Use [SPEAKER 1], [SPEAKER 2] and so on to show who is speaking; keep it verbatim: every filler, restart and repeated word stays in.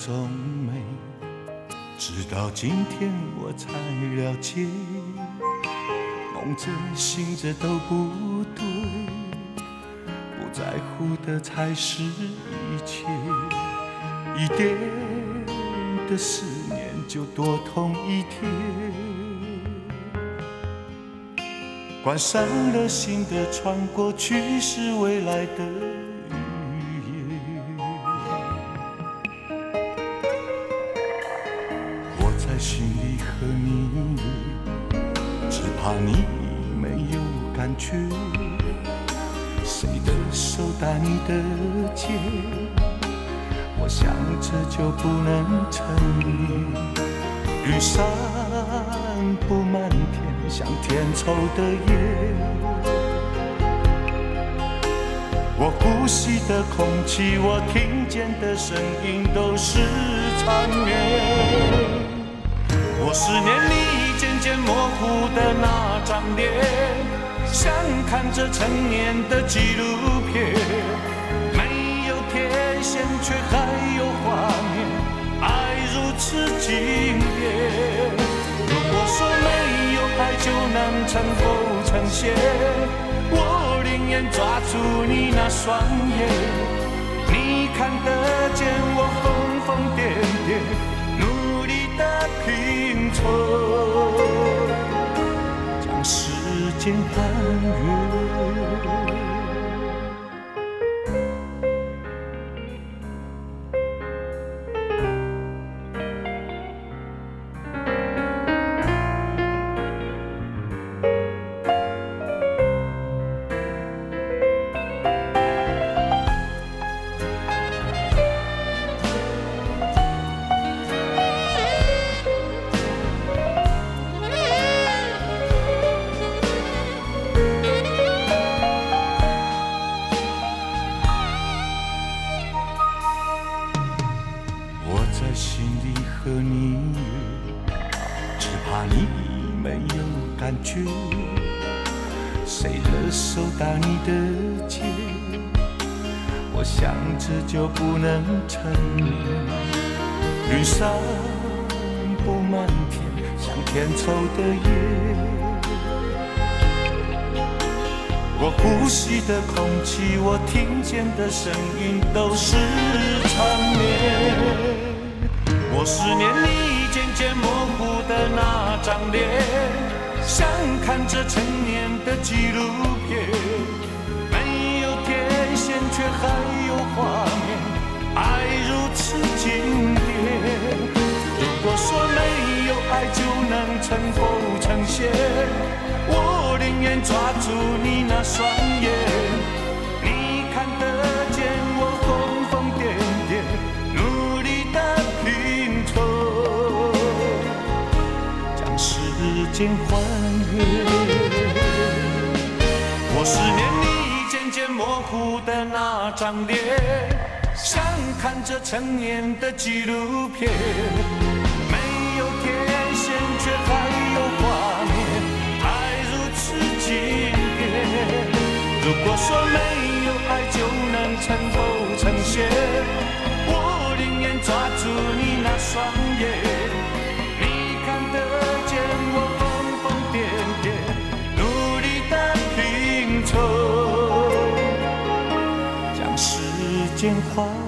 [SPEAKER 1] 种美，直到今天我才了解，梦着醒着都不对，不在乎的才是一切，一点的思念就多痛一天，关上了心的窗，过去是未来的心里和你约，只怕你没有感觉，谁的手搭你的肩，我想这就不能成眠，雨伞布满天，像天抽的烟，我呼吸的空气，我听见的声音都是缠绵，我思念你渐渐模糊的那张脸，像看着陈年的纪录片，没有天线却还有画面，爱如此经典。如果说没有爱就能成否成仙，我宁愿抓住你那双眼，你看得见我疯疯癫癫，努力的拼凑，将时间还原。心里和你约，只怕你没有感觉，谁的手搭你的肩，我想这就不能成眠，云上布满天，像天抽的烟，我呼吸的空气，我听见的声音都是缠绵，我思念你渐渐模糊的那张脸，像看着陈年的纪录片，没有天线却还有画面，爱如此经典。如果说没有爱就能成否成仙，我宁愿抓住你那双眼，你看得见我疯疯癫癫，努力的拼凑，将时间还原。我思念你渐渐模糊的那张脸，像看着陈年的纪录片，没有天线却还有画面，爱如此经典。如果说没有爱就能成否成仙，我宁愿抓住你那双眼，你看得见我疯疯癫癫，努力的拼凑，将时间还